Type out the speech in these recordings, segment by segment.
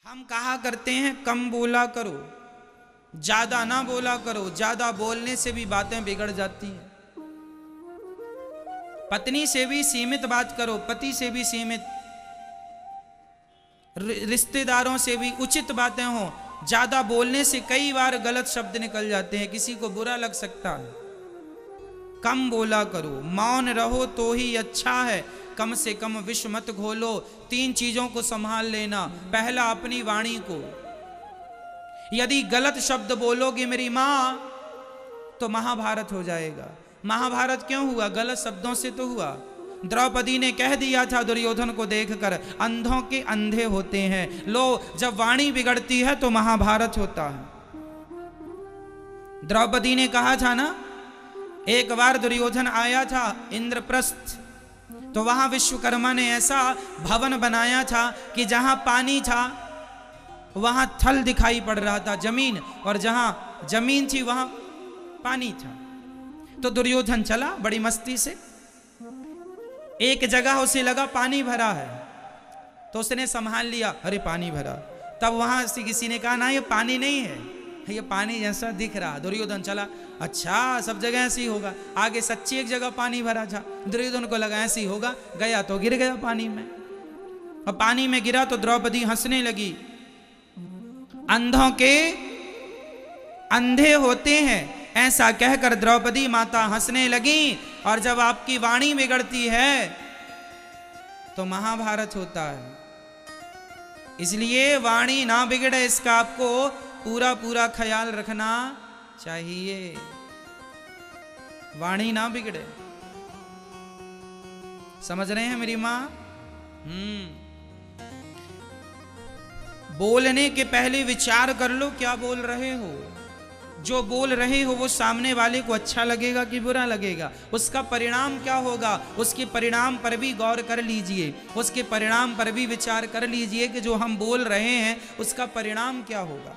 हम कहा करते हैं कम बोला करो, ज्यादा ना बोला करो। ज्यादा बोलने से भी बातें बिगड़ जाती हैं। पत्नी से भी सीमित बात करो, पति से भी सीमित, रिश्तेदारों से भी उचित बातें हो। ज्यादा बोलने से कई बार गलत शब्द निकल जाते हैं, किसी को बुरा लग सकता है। कम बोला करो, मौन रहो तो ही अच्छा है। कम से कम विष मत घोलो। 3 चीजों को संभाल लेना। पहला, अपनी वाणी को। यदि गलत शब्द बोलोगे मेरी मां तो महाभारत हो जाएगा। महाभारत क्यों हुआ? गलत शब्दों से तो हुआ। द्रौपदी ने कह दिया था दुर्योधन को देखकर, अंधों के अंधे होते हैं। लो, जब वाणी बिगड़ती है तो महाभारत होता है। द्रौपदी ने कहा था ना, एक बार दुर्योधन आया था इंद्रप्रस्थ, तो वहां विश्वकर्मा ने ऐसा भवन बनाया था कि जहां पानी था वहां थल दिखाई पड़ रहा था, जमीन, और जहां जमीन थी वहां पानी था। तो दुर्योधन चला बड़ी मस्ती से, एक जगह उसे लगा पानी भरा है, तो उसने संभाल लिया, अरे पानी भरा। तब वहां से किसी ने कहा ना, ये पानी नहीं है, ये पानी जैसा दिख रहा। दुर्योधन चला, अच्छा सब जगह ऐसे ही होगा। आगे सच्ची एक जगह पानी भरा था, दुर्योधन को लगा ऐसे ही होगा, गया तो गिर गया पानी में। और पानी में गिरा तो द्रौपदी हंसने लगी। अंधों के अंधे होते हैं, ऐसा कहकर द्रौपदी माता हंसने लगी। और जब आपकी वाणी बिगड़ती है तो महाभारत होता है। इसलिए वाणी ना बिगड़े, इसका आपको पूरा पूरा ख्याल रखना चाहिए। वाणी ना बिगड़े। समझ रहे हैं मेरी मां? बोलने के पहले विचार कर लो क्या बोल रहे हो। जो बोल रहे हो वो सामने वाले को अच्छा लगेगा कि बुरा लगेगा, उसका परिणाम क्या होगा, उसके परिणाम पर भी गौर कर लीजिए। उसके परिणाम पर भी विचार कर लीजिए कि जो हम बोल रहे हैं उसका परिणाम क्या होगा।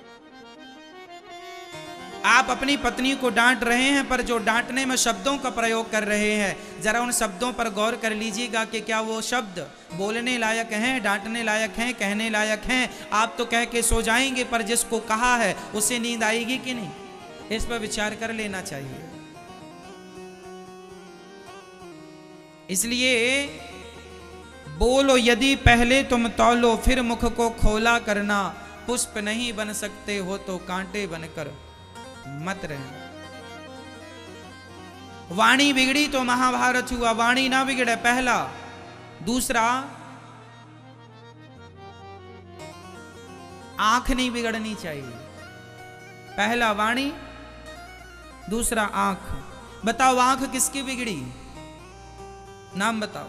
आप अपनी पत्नी को डांट रहे हैं, पर जो डांटने में शब्दों का प्रयोग कर रहे हैं, जरा उन शब्दों पर गौर कर लीजिएगा कि क्या वो शब्द बोलने लायक हैं, डांटने लायक हैं, कहने लायक हैं। आप तो कह के सो जाएंगे, पर जिसको कहा है उसे नींद आएगी कि नहीं, इस पर विचार कर लेना चाहिए। इसलिए बोलो यदि पहले तुम तौलो, फिर मुख को खोला करना। पुष्प नहीं बन सकते हो तो कांटे बनकर मत रहना। वाणी बिगड़ी तो महाभारत हुआ। वाणी ना बिगड़े, पहला। दूसरा, आंख नहीं बिगड़नी चाहिए। पहला वाणी, दूसरा आंख। बताओ आंख किसकी बिगड़ी? नाम बताओ।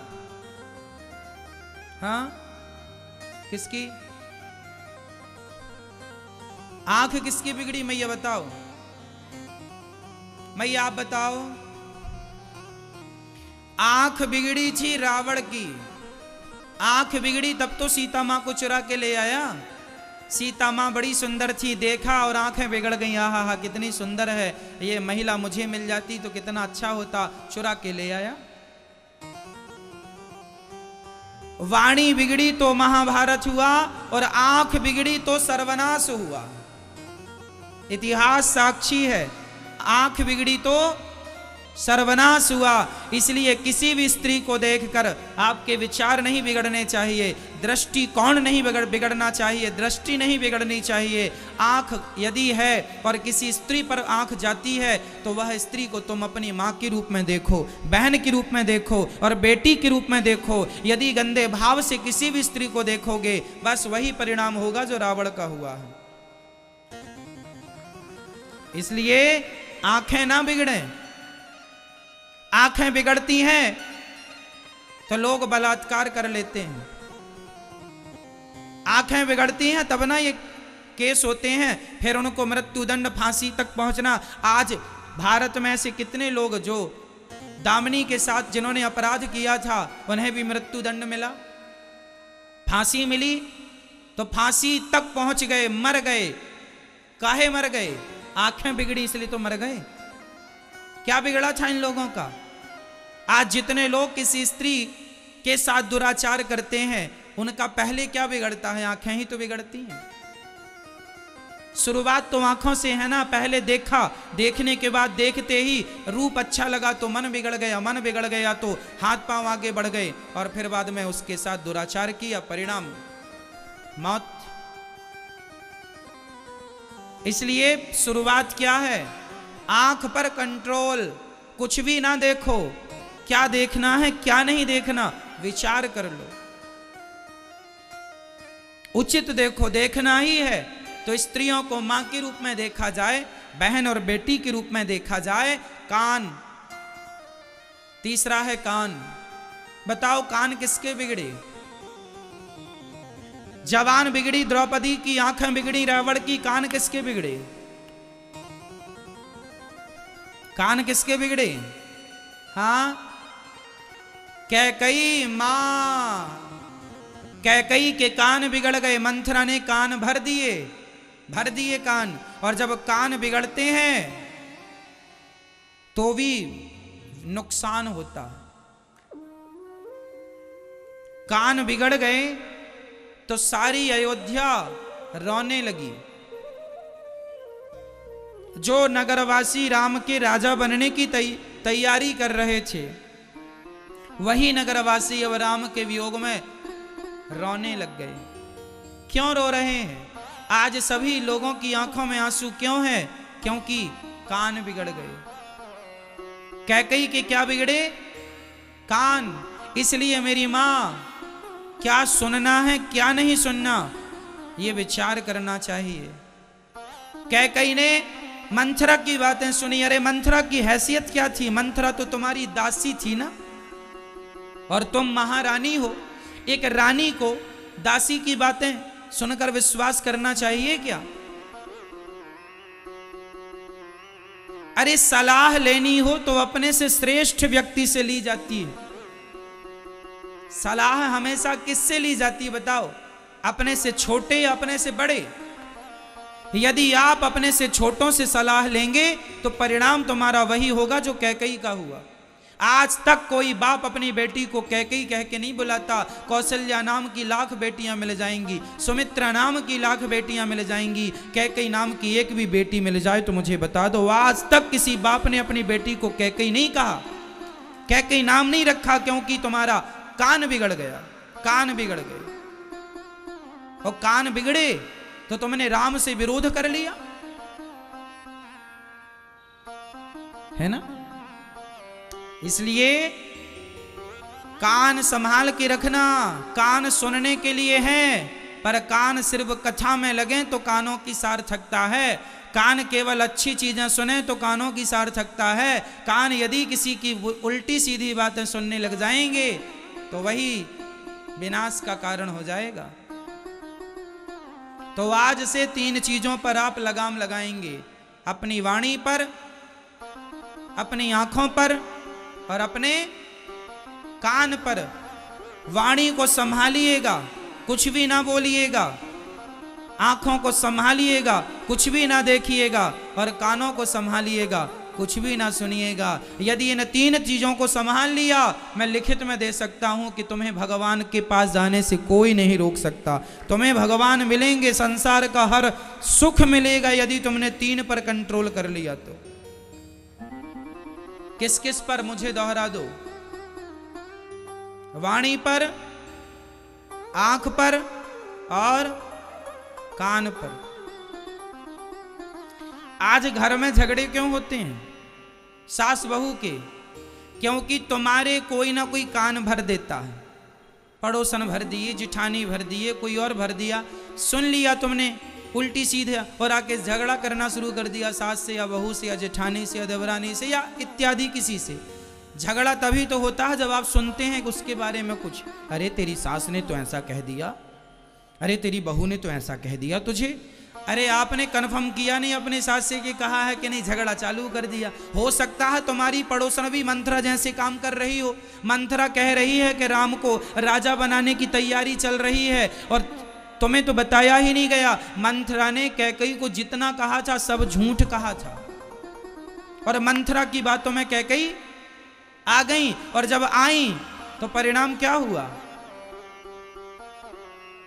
हाँ, किसकी आंख किसकी बिगड़ी? मैया बताओ, मैया आप बताओ। आंख बिगड़ी थी रावण की। आंख बिगड़ी तब तो सीता मां को चुरा के ले आया। सीता मां बड़ी सुंदर थी, देखा और आंखें बिगड़ गई। आहा हा, कितनी सुंदर है ये महिला, मुझे मिल जाती तो कितना अच्छा होता, चुरा के ले आया। वाणी बिगड़ी तो महाभारत हुआ, और आंख बिगड़ी तो सर्वनाश हुआ। इतिहास साक्षी है, आंख बिगड़ी तो सर्वनाश हुआ। इसलिए किसी भी स्त्री को देखकर आपके विचार नहीं बिगड़ने चाहिए, दृष्टिकोण नहीं बिगड़ना चाहिए, दृष्टि नहीं बिगड़नी चाहिए। आंख यदि है और किसी स्त्री पर आंख जाती है तो वह स्त्री को तुम अपनी मां के रूप में देखो, बहन के रूप में देखो और बेटी के रूप में देखो। यदि गंदे भाव से किसी भी स्त्री को देखोगे, बस वही परिणाम होगा जो रावण का हुआ है। इसलिए आंखें ना बिगड़े। आंखें बिगड़ती हैं तो लोग बलात्कार कर लेते हैं। आंखें बिगड़ती हैं तब ना ये केस होते हैं, फिर उनको मृत्युदंड, फांसी तक पहुंचना। आज भारत में ऐसे कितने लोग जो दामिनी के साथ जिन्होंने अपराध किया था उन्हें भी मृत्युदंड मिला, फांसी मिली, तो फांसी तक पहुंच गए, मर गए। काहे मर गए? आंखें बिगड़ी इसलिए तो मर गए। क्या बिगड़ा था इन लोगों का? आज जितने लोग किसी स्त्री के साथ दुराचार करते हैं, उनका पहले क्या बिगड़ता है? आंखें ही तो बिगड़ती हैं। शुरुआत तो आंखों से है ना। पहले देखा, देखने के बाद देखते ही रूप अच्छा लगा तो मन बिगड़ गया, मन बिगड़ गया तो हाथ पांव आगे बढ़ गए, और फिर बाद में उसके साथ दुराचार किया, परिणाम मौत। इसलिए शुरुआत क्या है? आंख पर कंट्रोल। कुछ भी ना देखो, क्या देखना है क्या नहीं देखना विचार कर लो। उचित देखो, देखना ही है तो स्त्रियों को मां के रूप में देखा जाए, बहन और बेटी के रूप में देखा जाए। कान, तीसरा है कान। बताओ कान किसके बिगड़े? जवान बिगड़ी द्रौपदी की, आंखें बिगड़ी रावण की, कान किसके बिगड़े? कान किसके बिगड़े? हाँ, कैकई मां, कैकई के कान बिगड़ गए, मंथरा ने कान भर दिए कान। और जब कान बिगड़ते हैं तो भी नुकसान होता है। कान बिगड़ गए तो सारी अयोध्या रोने लगी। जो नगरवासी राम के राजा बनने की तैयारी कर रहे थे, वही नगरवासी अब राम के वियोग में रोने लग गए। क्यों रो रहे हैं? आज सभी लोगों की आंखों में आंसू क्यों है? क्योंकि कान बिगड़ गए। कैकई के क्या बिगड़े? कान। इसलिए मेरी मां, क्या सुनना है क्या नहीं सुनना ये विचार करना चाहिए। कैकई ने मंथरा की बातें सुनी। अरे मंथरा की हैसियत क्या थी? मंथरा तो तुम्हारी दासी थी ना, और तुम महारानी हो। एक रानी को दासी की बातें सुनकर विश्वास करना चाहिए क्या? अरे सलाह लेनी हो तो अपने से श्रेष्ठ व्यक्ति से ली जाती है। सलाह हमेशा किससे ली जाती है बताओ? अपने से छोटे या अपने से बड़े? यदि आप अपने से छोटों से सलाह लेंगे तो परिणाम तुम्हारा वही होगा जो कैकई का हुआ। आज तक कोई बाप अपनी बेटी को कैकई कह के नहीं बुलाता। कौशल्या नाम की लाख बेटियां मिल जाएंगी, सुमित्रा नाम की लाख बेटियां मिल जाएंगी, कैकई नाम की एक भी बेटी मिल जाए तो मुझे बता दो। आज तक किसी बाप ने अपनी बेटी को कैकई नहीं कहा, कैकई नाम नहीं रखा, क्योंकि तुम्हारा कान बिगड़ गया। कान बिगड़ गए, और कान बिगड़े तो तुमने राम से विरोध कर लिया, है ना। इसलिए कान संभाल के रखना। कान सुनने के लिए है, पर कान सिर्फ कथा में लगे तो कानों की सार्थकता है। कान केवल अच्छी चीजें सुने तो कानों की सार्थकता है। कान यदि किसी की उल्टी सीधी बातें सुनने लग जाएंगे तो वही विनाश का कारण हो जाएगा। तो आज से 3 चीजों पर आप लगाम लगाएंगे, अपनी वाणी पर, अपनी आंखों पर और अपने कान पर। वाणी को संभालिएगा, कुछ भी ना बोलिएगा। आंखों को संभालिएगा, कुछ भी ना देखिएगा। और कानों को संभालिएगा, कुछ भी ना सुनिएगा। यदि इन 3 चीजों को संभाल लिया, मैं लिखित में दे सकता हूं कि तुम्हें भगवान के पास जाने से कोई नहीं रोक सकता। तुम्हें भगवान मिलेंगे, संसार का हर सुख मिलेगा, यदि तुमने 3 पर कंट्रोल कर लिया तो। किस किस पर मुझे दोहरा दो? वाणी पर, आंख पर और कान पर। आज घर में झगड़े क्यों होते हैं सास बहू के? क्योंकि तुम्हारे कोई ना कोई कान भर देता है। पड़ोसन भर दिए, जिठानी भर दिए, कोई और भर दिया, सुन लिया तुमने उल्टी सीधे, और आके झगड़ा करना शुरू कर दिया सास से या बहू से या जेठानी से या देवरानी से या इत्यादि किसी से। झगड़ा तभी तो होता है जब आप सुनते हैं कि उसके बारे में कुछ, अरे तेरी सास ने तो ऐसा कह दिया, अरे तेरी बहू ने तो ऐसा कह दिया तुझे। अरे आपने कन्फर्म किया नहीं अपने सास से कि कहा है कि नहीं, झगड़ा चालू कर दिया। हो सकता है तुम्हारी पड़ोसन भी मंथरा जैसे काम कर रही हो। मंथरा कह रही है कि राम को राजा बनाने की तैयारी चल रही है, और तुम्हें तो बताया ही नहीं गया। मंथरा ने कैकई को जितना कहा था सब झूठ कहा था, और मंथरा की बातों में कैकई आ गई। और जब आई तो परिणाम क्या हुआ?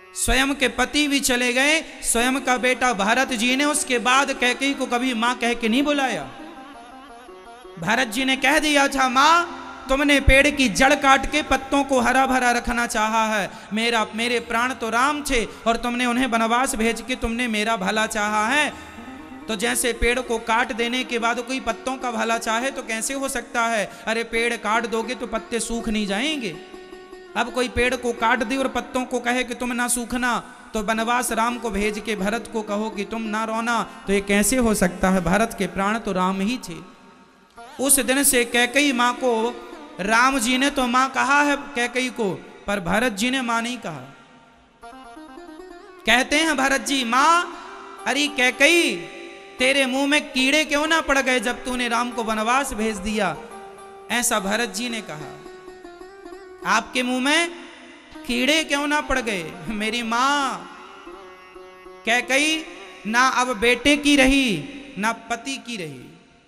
स्वयं के पति भी चले गए, स्वयं का बेटा भरत जी ने उसके बाद कैकेयी को कभी मां कह के नहीं बुलाया। भरत जी ने कह दिया था, मां तुमने पेड़ की जड़ काट के पत्तों को हरा भरा रखना चाहा है, मेरे प्राण तो राम थे और तुमने उन्हें वनवास भेज के तुमने मेरा भला चाहा है। तो जैसे पेड़ को काट देने के बाद कोई पत्तों का भला चाहे तो कैसे हो सकता है? अरे पेड़ काट दोगे तो पत्ते सूख नहीं जाएंगे। अब कोई पेड़ को काट दे और पत्तों को कहे कि तुम ना सूखना, तो वनवास राम को भेज के भरत को कहो कि तुम ना रोना, तो ये कैसे हो सकता है? भरत के प्राण तो राम ही थे। उस दिन से कैकेयी माँ को, राम जी ने तो माँ कहा है कैकेयी को, पर भरत जी ने माँ नहीं कहा। कहते हैं भरत जी, माँ अरे कैकेयी तेरे मुंह में कीड़े क्यों ना पड़ गए जब तूने राम को वनवास भेज दिया? ऐसा भरत जी ने कहा, आपके मुंह में कीड़े क्यों ना पड़ गए? मेरी मां कैकेयी ना अब बेटे की रही ना पति की रही।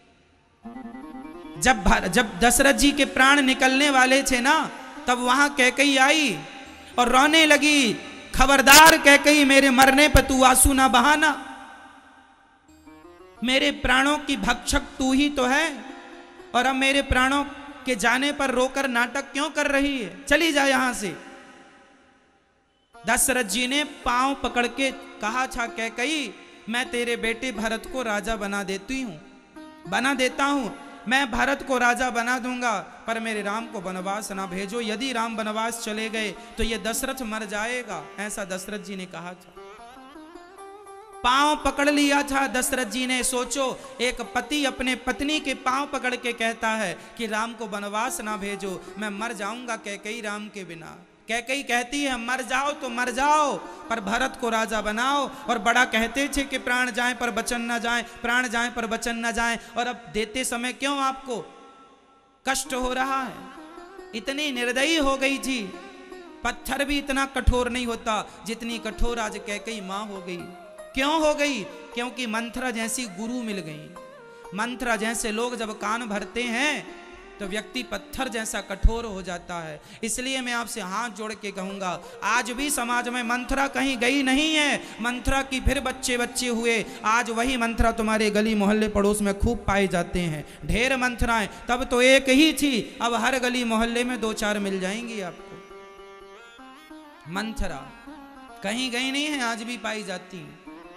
जब दशरथ जी के प्राण निकलने वाले थे ना, तब वहां कैकेयी आई और रोने लगी, खबरदार कैकेयी मेरे मरने पर तू आंसू ना बहाना, मेरे प्राणों की भक्षक तू ही तो है, और अब मेरे प्राणों के जाने पर रोकर नाटक क्यों कर रही है? चली जा यहां से। दशरथ जी ने पांव पकड़ के कहा था, कैकेयी मैं तेरे बेटे भरत को राजा बना देता हूं, मैं भरत को राजा बना दूंगा, पर मेरे राम को वनवास ना भेजो। यदि राम वनवास चले गए तो ये दशरथ मर जाएगा, ऐसा दशरथ जी ने कहा था। पांव पकड़ लिया था दशरथ जी ने। सोचो, एक पति अपने पत्नी के पांव पकड़ के कहता है कि राम को वनवास ना भेजो, मैं मर जाऊंगा कैकेयी राम के बिना। कैकेयी कहती है, मर जाओ तो मर जाओ, पर भरत को राजा बनाओ। और बड़ा कहते थे कि प्राण जाए पर वचन ना जाए, प्राण जाए पर वचन ना जाए, और अब देते समय क्यों आपको कष्ट हो रहा है? इतनी निर्दयी हो गई थी, पत्थर भी इतना कठोर नहीं होता जितनी कठोर आज कैकेयी मां हो गई। क्यों हो गई? क्योंकि मंथरा जैसी गुरु मिल गई। मंथरा जैसे लोग जब कान भरते हैं तो व्यक्ति पत्थर जैसा कठोर हो जाता है। इसलिए मैं आपसे हाथ जोड़ के कहूंगा, आज भी समाज में मंथरा कहीं गई नहीं है। मंथरा की फिर बच्चे हुए। आज वही मंथरा तुम्हारे गली मोहल्ले पड़ोस में खूब पाए जाते हैं। ढेर मंथराएं, तब तो एक ही थी, अब हर गली मोहल्ले में 2-4 मिल जाएंगी आपको। मंथरा कहीं गई नहीं है, आज भी पाई जाती है।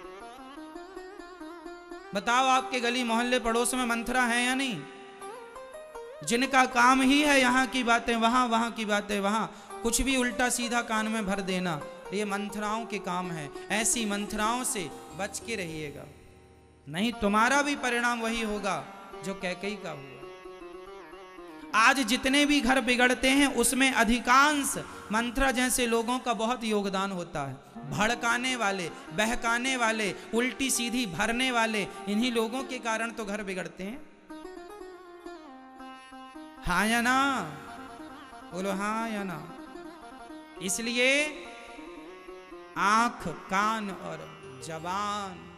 बताओ, आपके गली मोहल्ले पड़ोस में मंथरा है या नहीं? जिनका काम ही है यहाँ की बातें वहां, वहां की बातें वहां, कुछ भी उल्टा सीधा कान में भर देना, ये मंथराओं के काम है। ऐसी मंथराओं से बच के रहिएगा, नहीं तुम्हारा भी परिणाम वही होगा जो कैकेयी का हुआ। आज जितने भी घर बिगड़ते हैं उसमें अधिकांश मंथरा जैसे लोगों का बहुत योगदान होता है। भड़काने वाले, बहकाने वाले, उल्टी सीधी भरने वाले, इन्हीं लोगों के कारण तो घर बिगड़ते हैं। हाँ या ना? बोलो हाँ या ना? इसलिए आंख, कान और जबान